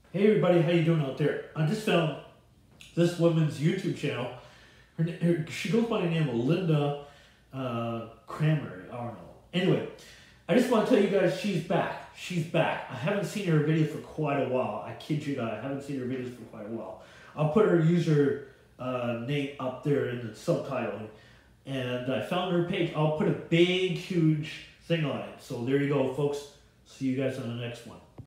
Hey everybody, how you doing out there? I just found this woman's YouTube channel. She goes by the name of Linda Kramer. I don't know. Anyway, I just want to tell you guys she's back. She's back. I haven't seen her video for quite a while. I kid you not. I haven't seen her videos for quite a while. I'll put her user name up there in the subtitling. And I found her page. I'll put a big, huge thing on it. So there you go, folks. See you guys on the next one.